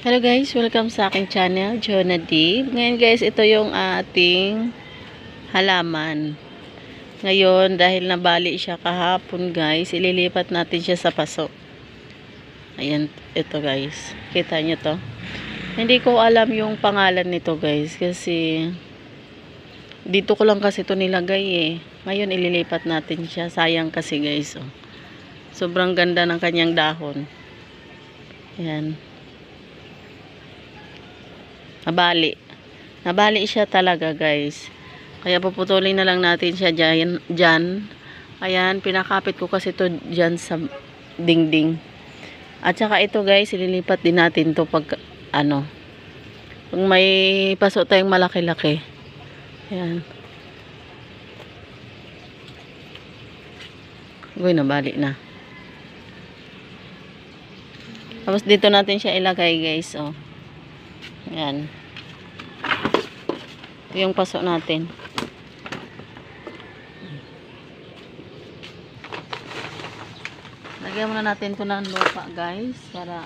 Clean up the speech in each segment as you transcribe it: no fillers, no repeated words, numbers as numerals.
Hello guys, welcome sa aking channel, Jonah D. Ngayon guys, ito yung ating halaman. Ngayon, dahil nabali siya kahapon guys, ililipat natin siya sa paso. Ayan, ito guys. Kita nyo to. Hindi ko alam yung pangalan nito guys, kasi dito ko lang kasi ito nilagay eh. Ngayon, ililipat natin siya. Sayang kasi guys. Oh. Sobrang ganda ng kanyang dahon. Ayan. Nabali siya talaga guys, kaya puputulin na lang natin siya dyan. Ayan, pinakapit ko kasi to dyan sa dingding. At saka ito guys, ililipat din natin to pag pag may paso tayong malaki-laki. Ayan. Uy, nabali na. Tapos dito natin siya ilagay guys. Oh. Ayan. Ito yung paso natin. Lagyan muna natin ito ng lupa guys. Para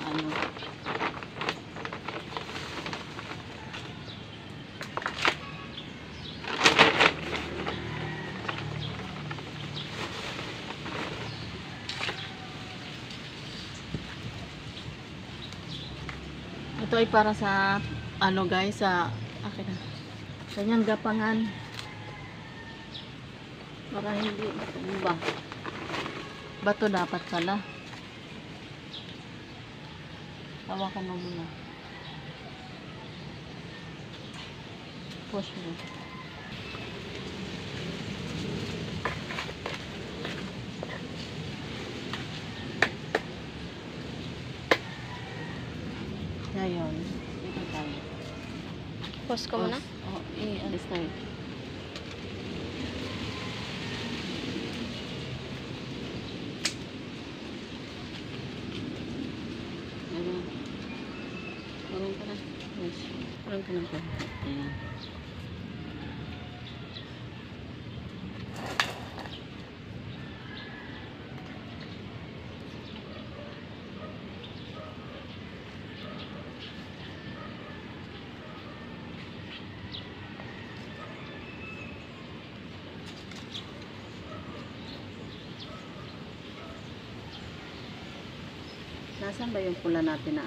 ito ay para sa guys, sa akin na kanyang gapangan, para hindi bato dapat pala. Hawakan mo muna, push mo. Ngayon, dito tayo. Pause ko muna? Oo, alis tayo. Marunong ka na. Yes. Marunong ka na po. Ayan. Nasaan ba yung pula natin na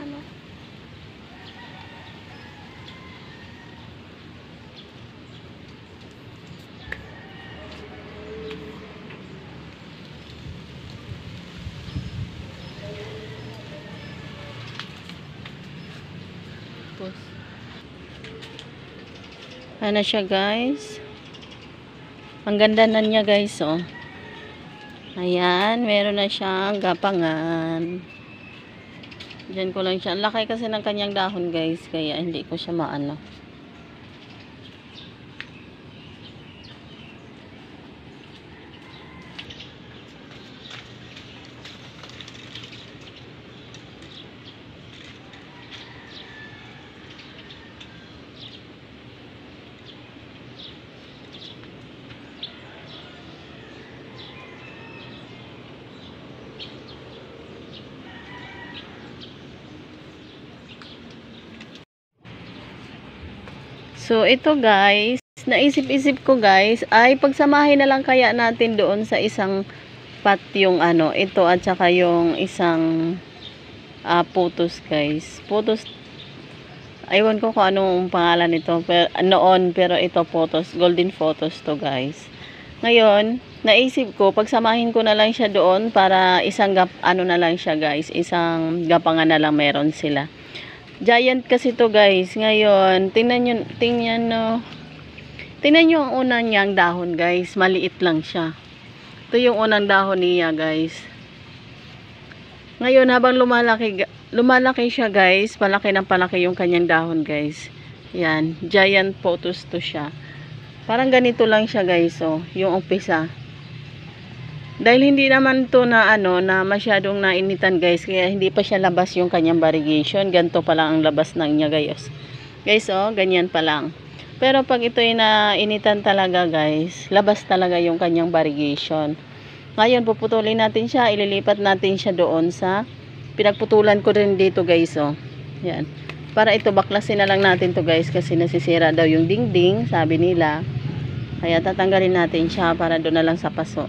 Ano siya guys? Ang ganda na niya guys, oh. Ayan, meron na siyang gapangan. Diyan ko lang siya. Ang laki kasi ng kanyang dahon guys, kaya hindi ko siya maano. So, ito guys, naisip-isip ko guys, ay pagsamahin na lang kaya natin doon sa isang pot yung ito at saka yung isang putos guys. Putos, aywan ko kung anong pangalan nito pero ito putos, golden photos to guys. Ngayon, naisip ko, pagsamahin ko na lang siya doon para isang na lang siya guys, isang gapangan na lang meron sila. Giant kasi to guys. Ngayon, tingnan nyo ang unang niyang dahon guys. Maliit lang siya. Ito yung unang dahon niya guys. Ngayon, habang lumalaki siya guys, palaki ng palaki yung kanyang dahon guys. Yan, giant photos to siya. Parang ganito lang siya guys, oh, yung umpisa. Dahil hindi naman to na na masyadong nainitan guys, kaya hindi pa siya labas yung kanyang variegation. Ganito pa lang ang labas ng niya guys. Guys, oh, ganyan pa lang. Pero pag ito ay nainitan talaga guys, labas talaga yung kanyang variegation. Ngayon, puputulin natin siya, ililipat natin siya doon sa pinagputulan ko rin dito guys, oh. Yan. Para ito baklasin na lang natin to guys kasi nasisira daw yung dingding, sabi nila. Kaya tatanggalin natin siya para doon na lang sa paso.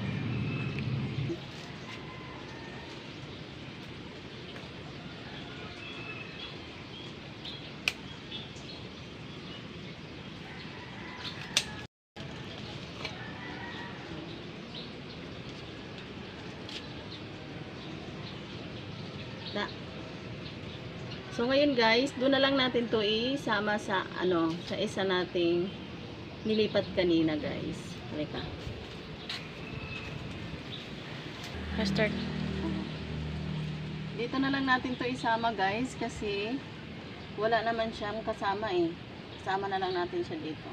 So ngayon guys, doon na lang natin to isama sa sa isa nating nilipat kanina guys. Halika. Start. Dito na lang natin to isama guys kasi wala naman siyang kasama eh. Isama na lang natin siya dito.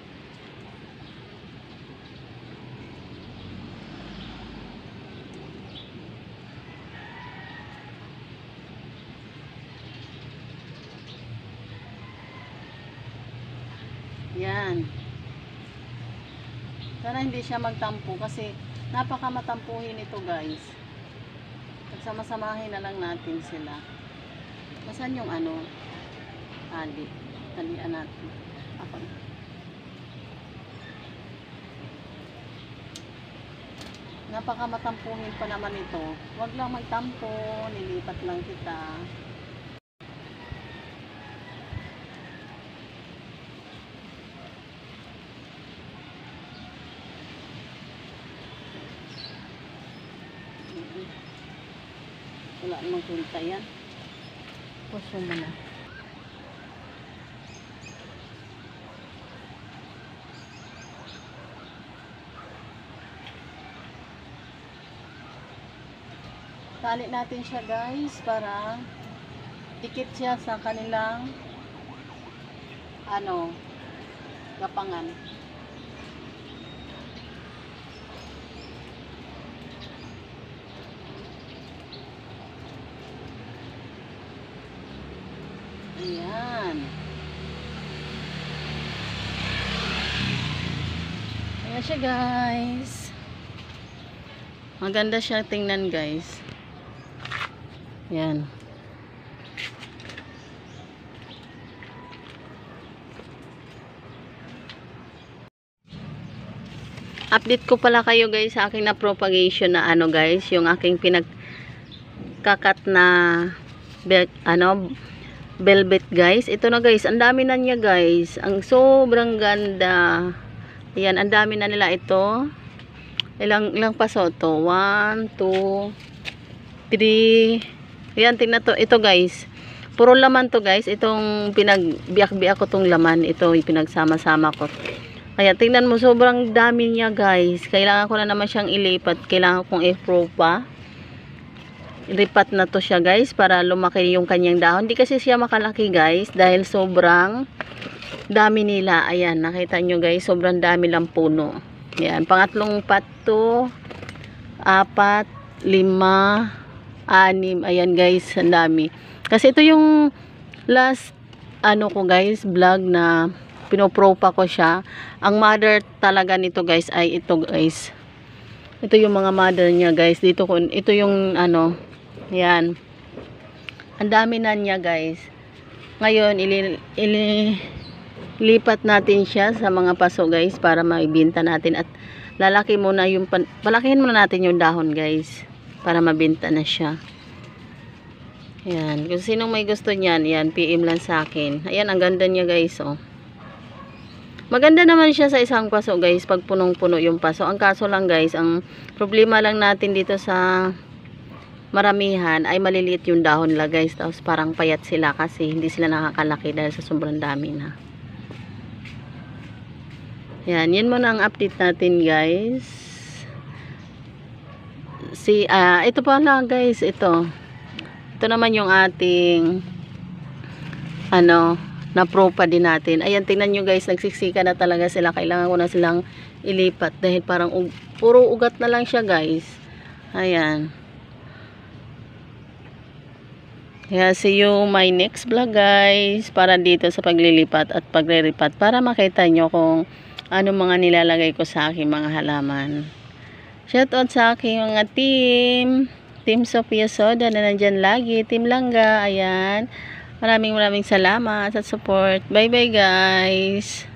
Yan. Sana hindi siya magtampo kasi napakamatampuhin ito guys. Pagsama-samahin na lang natin sila. Masan yung tali. Talian natin. Ako na. Napakamatampuhin pa naman ito. Huwag lang magtampo. Nilipat lang kita. Wala namang kwenta yan. Puso mo na. Tali natin siya guys para dikit siya sa kanilang gapangan. Ayan. Ayan siya guys. Maganda siya tingnan guys. Ayan. Update ko pala kayo guys sa aking na propagation na guys, yung aking pinagkakat na velvet guys. Ito na guys, ang dami na niya guys. Ang sobrang ganda. Ayan, ang dami na nila ito. Ilang paso to? 1, 2, 3. Ayan, tingnan to. Ito guys. Puro laman to guys. Itong pinagbiyak-biyak ko tong laman. Ito, pinagsama-sama ko. Kaya tingnan mo, sobrang dami niya guys. Kailangan ko na naman siyang ilipat. Kailangan kong i-pro pa. Ilipat na to siya guys para lumaki yung kanyang dahon. Hindi kasi siya makalaki guys dahil sobrang dami nila. Ayan, nakita nyo guys, sobrang dami lang puno. Ayan, pangatlong pot to. 4, 5, 6. Ayan guys, ang dami. Kasi ito yung last ko guys, vlog na pinopropa ko siya. Ang mother talaga nito guys ay ito guys. Ito yung mga mother niya guys. Dito ito yung yan. Ang dami na niya guys. Ngayon ilipat natin siya sa mga paso guys para maibenta natin at lalaki muna yung palakihin muna natin yung dahon guys para mabenta na siya. Yan. Kung sinong may gusto niyan, yan, PM lang sa akin. Ayan, ang ganda niya guys, oh. Maganda naman siya sa isang paso guys pag punong-puno yung paso. Ang kaso lang guys, ang problema lang natin dito sa maramihan ay maliliit yung dahon nila guys. Tapos parang payat sila kasi hindi sila nakakalaki dahil sa sobrang dami na. Yan, yan muna ang update natin guys. Ito pala guys, ito naman yung ating na-propa din natin. Ayan, tingnan nyo guys, nagsiksika na talaga sila. Kailangan ko na silang ilipat dahil parang puro ugat na lang siya guys. Ayan. Kaya see you my next vlog guys para dito sa paglilipat at pagreripat para makita nyo kung ano mga nilalagay ko sa aking mga halaman. Shoutout sa aking mga Team Sophia Soda na nandyan lagi. Team Langga, ayan. Maraming salamat sa support. Bye bye guys.